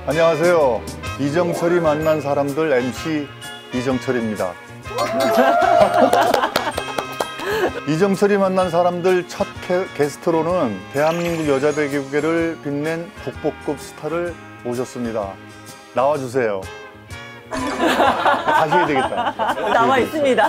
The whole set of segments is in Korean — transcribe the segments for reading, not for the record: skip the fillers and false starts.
안녕하세요. 이정철이 만난 사람들 MC 이정철입니다. 이정철이 만난 사람들 첫 게스트로는 대한민국 여자 배구계를 빛낸 국보급 스타를 모셨습니다. 나와주세요. 다시 해야 되겠다. 나와 있습니다.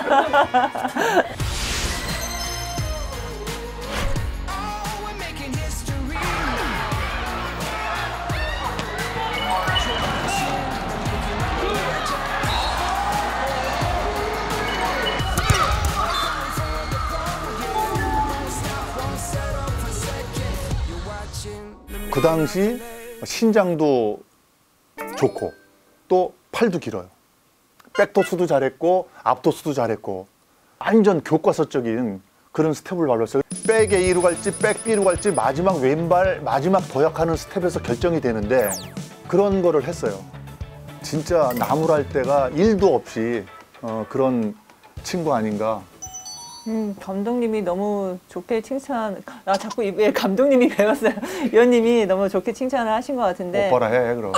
그 당시 신장도 좋고 또 팔도 길어요. 백토스도 잘했고 앞토스도 잘했고 완전 교과서적인 그런 스텝을 밟았어요. 백 A로 갈지 백 B로 갈지 마지막 왼발 마지막 도약하는 스텝에서 결정이 되는데 그런 거를 했어요. 진짜 나무랄 때가 1도 없이 그런 친구 아닌가. 감독님이 너무 좋게 자꾸 왜 감독님이 배웠어요. 위원님이 너무 좋게 칭찬을 하신 것 같은데. 오빠라 해 그럼.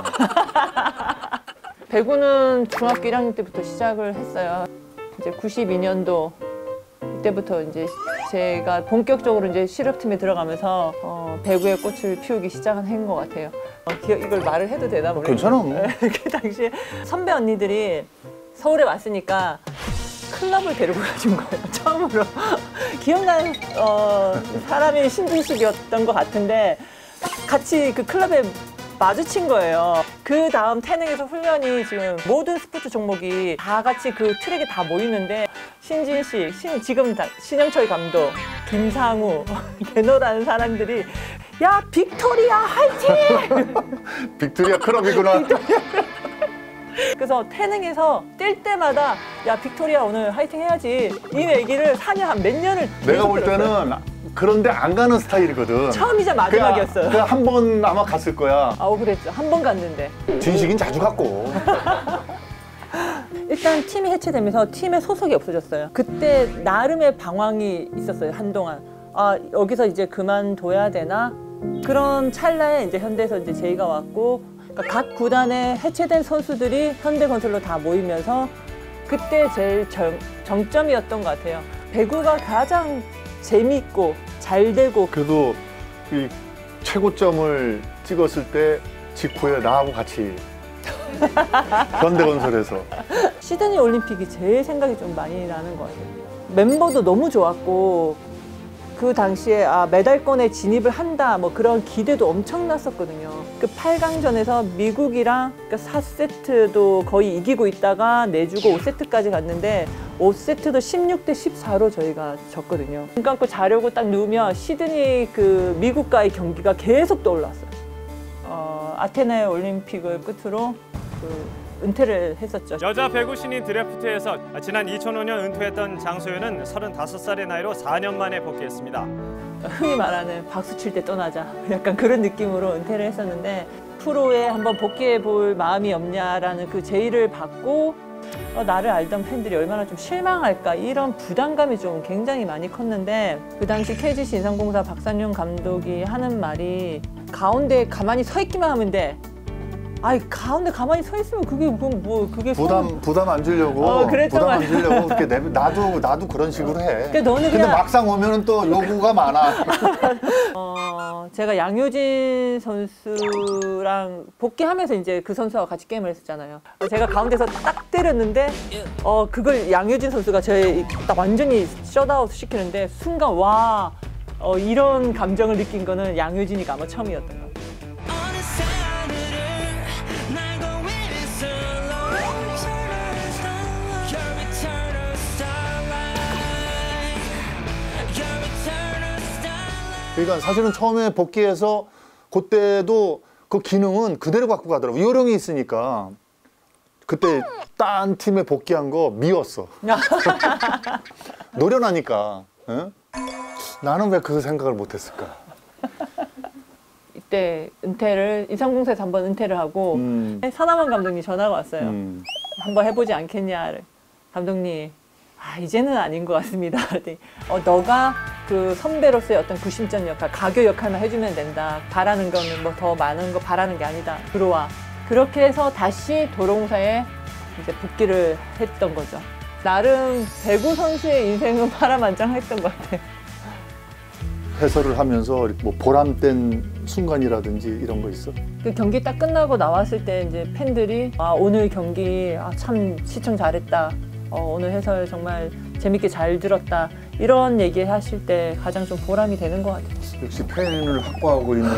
배구는 중학교 1학년 때부터 시작을 했어요. 이제 92년도 이때부터 이제 제가 본격적으로 이제 실업팀에 들어가면서 배구의 꽃을 피우기 시작한 것 같아요. 이걸 말을 해도 되나 모르겠어요. 괜찮아. 뭐. 그 당시에 선배 언니들이 서울에 왔으니까 클럽을 데리고 가준 거예요. 처음으로. 기억나는 사람이 신진식이었던 것 같은데 같이 그 클럽에 마주친 거예요. 그 다음 태능에서 훈련이 지금 모든 스포츠 종목이 다 같이 그 트랙에 다 모이는데 신진식, 지금 신영철 감독, 김상우, 개노라는 사람들이 야 빅토리아 화이팅! 빅토리아 클럽이구나. 그래서 태능에서 뛸 때마다 야 빅토리아 오늘 화이팅 해야지 이 얘기를 4년 한 몇 년을 내가 볼 때는 그런데 안 가는 스타일이거든. 처음이자 마지막이었어요. 그냥 한 번 아마 갔을 거야. 그랬죠. 한 번 갔는데. 진식인 자주 갔고. 일단 팀이 해체되면서 팀에 소속이 없어졌어요. 그때 나름의 방황이 있었어요. 한동안. 여기서 이제 그만둬야 되나? 그런 찰나에 이제 현대에서 이제 제의가 왔고 그러니까 각 구단에 해체된 선수들이 현대건설로 다 모이면서 그때 제일 정점이었던 것 같아요. 배구가 가장 재밌고 잘 되고 그래도 이 최고점을 찍었을 때 직후에 나하고 같이 현대건설에서 시드니 올림픽이 제일 생각이 좀 많이 나는 것 같아요. 멤버도 너무 좋았고 그 당시에 메달권에 진입을 한다 뭐 그런 기대도 엄청났었거든요. 그 8강전에서 미국이랑 4세트도 거의 이기고 있다가 내주고 5세트까지 갔는데 5세트도 16대 14로 저희가 졌거든요. 눈 감고 자려고 딱 누우면 시드니 그 미국과의 경기가 계속 떠올랐어요. 아테네 올림픽을 끝으로 은퇴를 했었죠. 여자 배구 신인 드래프트에서 지난 2005년 은퇴했던 장소연은 35살의 나이로 4년 만에 복귀했습니다. 흔히 말하는 박수 칠 때 떠나자 약간 그런 느낌으로 은퇴를 했었는데 프로에 한번 복귀해 볼 마음이 없냐라는 그 제의를 받고 나를 알던 팬들이 얼마나 좀 실망할까 이런 부담감이 좀 굉장히 많이 컸는데 그 당시 KGC 인삼공사 박산용 감독이 하는 말이 가운데 가만히 서 있기만 하면 돼. 가운데 가만히 서 있으면 그게 부담 안 주려고 부담 안 주려고 그렇게 나도 그런 식으로 해. 근데 막상 오면은 또 요구가 많아. 제가 양효진 선수랑 복귀하면서 이제 그 선수와 같이 게임을 했었잖아요. 제가 가운데서 딱 때렸는데 그걸 양효진 선수가 딱 완전히 셧아웃 시키는데 순간 와 이런 감정을 느낀 거는 양효진이가 아마 처음이었던 것 같아요. 그러니까 사실은 처음에 복귀해서 그때도 그 기능은 그대로 갖고 가더라고. 요령이 있으니까. 그때 딴 팀에 복귀한 거 미웠어. 노련하니까. 응? 나는 왜 그 생각을 못했을까? 이때 인삼공사에서 한번 은퇴를 하고 서남원 감독님 전화가 왔어요. 한번 해보지 않겠냐. 감독님 이제는 아닌 것 같습니다. 너가 그 선배로서의 어떤 구심점 역할, 가교 역할만 해주면 된다. 바라는 거는 뭐 더 많은 거 바라는 게 아니다. 들어와. 그렇게 해서 다시 도로공사에 이제 복귀를 했던 거죠. 나름 배구 선수의 인생은 파란만장했던 것 같아요. 해설을 하면서 뭐 보람된 순간이라든지 이런 거 있어? 그 경기 딱 끝나고 나왔을 때 이제 팬들이 오늘 경기 참 시청 잘했다. 오늘 해설 정말 재밌게 잘 들었다. 이런 얘기 하실 때 가장 좀 보람이 되는 것 같아요. 역시 팬을 확보하고 있는.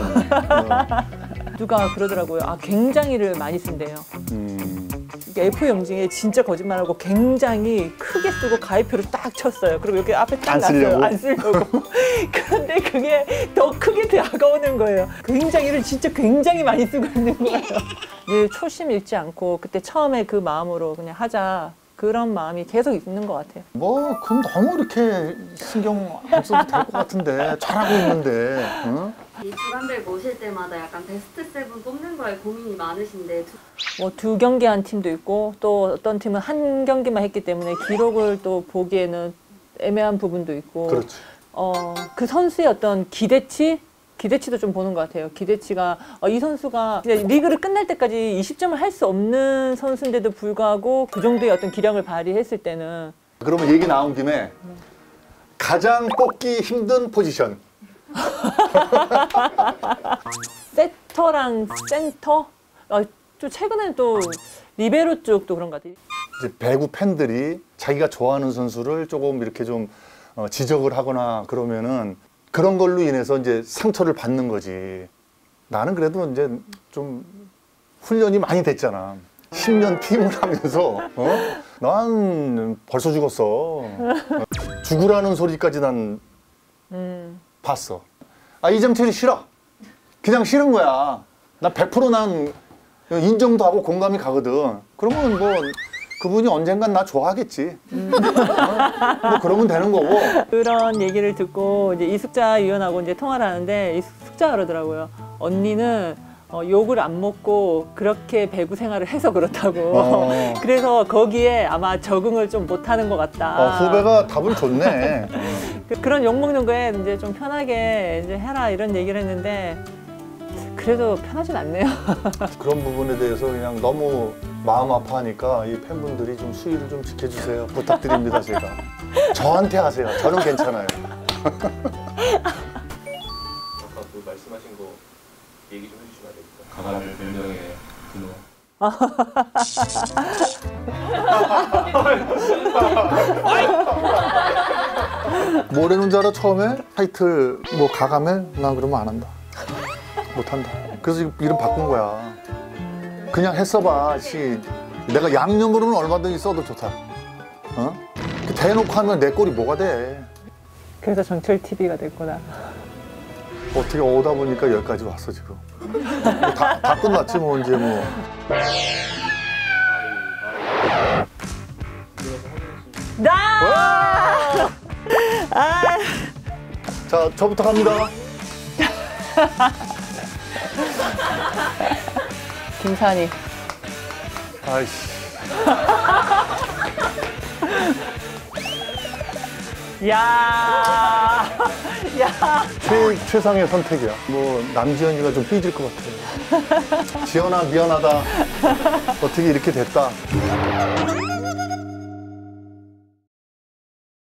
누가 그러더라고요. 굉장히를 많이 쓴대요. F 영징에 진짜 거짓말하고 굉장히 크게 쓰고 가입표를 딱 쳤어요. 그리고 여기 앞에 딱 안 놨어요. 쓰려고? 안 쓰려고. 그런데 그게 더 크게 다가오는 거예요. 굉장히를 진짜 굉장히 많이 쓰고 있는 거예요. 늘 초심 잃지 않고 그때 처음에 그 마음으로 그냥 하자. 그런 마음이 계속 있는 것 같아요. 그건 너무 이렇게 신경 안 써도 될 것 같은데 잘하고 있는데. 응? 이 주간들 모실 때마다 약간 베스트 세븐 뽑는 거에 고민이 많으신데 뭐 2경기 한 팀도 있고 또 어떤 팀은 한 경기만 했기 때문에 기록을 또 보기에는 애매한 부분도 있고. 그렇지. 그 선수의 어떤 기대치도 좀 보는 것 같아요. 기대치가 이 선수가 리그를 끝날 때까지 20점을 할 수 없는 선수인데도 불구하고 그 정도의 어떤 기량을 발휘했을 때는. 그러면 얘기 나온 김에 가장 뽑기 힘든 포지션. 세터랑 센터? 좀 최근에는 또 리베로 쪽도 그런 것 같아요. 이제 배구 팬들이 자기가 좋아하는 선수를 조금 이렇게 좀 지적을 하거나 그러면은 그런 걸로 인해서 이제 상처를 받는 거지. 나는 그래도 이제 좀 훈련이 많이 됐잖아. 10년 팀을 하면서 난 벌써 죽었어. 죽으라는 소리까지 난 봤어. 이정철이 싫어. 그냥 싫은 거야. 나 100% 인정도 하고 공감이 가거든. 그러면 뭐 그분이 언젠간 나 좋아하겠지. 뭐 그러면 되는 거고. 그런 얘기를 듣고 이제 이숙자 위원하고 이제 통화를 하는데 이숙자가 그러더라고요. 언니는 욕을 안 먹고 그렇게 배구 생활을 해서 그렇다고. 그래서 거기에 아마 적응을 좀 못하는 것 같다. 후배가 답을 줬네. 그런 욕 먹는 거에 이제 좀 편하게 이제 해라 이런 얘기를 했는데 그래도 편하진 않네요. 그런 부분에 대해서 그냥 너무 마음 아파하니까 이 팬분들이 좀 수위를 좀 지켜주세요. 부탁드립니다, 제가. 저한테 하세요. 저는 괜찮아요. 아까 그 말씀하신 거 얘기 좀 해주시면 안 됩니까? 가가를 별명에 근호. 뭐라는 줄 알아, 처음에? 타이틀 뭐 가감해? 난 그러면 안 한다. 못한다. 그래서 이름 바꾼 거야. 그냥 했어봐. 내가 양념으로는 얼마든지 써도 좋다. 대놓고 하면 내 꼴이 뭐가 돼. 그래서 정철 TV가 됐구나. 어떻게 오다 보니까 여기까지 왔어, 지금. 다 끝났지, 뭐, 이제 뭐. 나! 자, 저부터 갑니다. 김산이. 아이씨. 야, 야. 최상의 선택이야. 뭐, 남지현이가 좀 삐질 것 같아. 지현아, 미안하다. 어떻게 이렇게 됐다.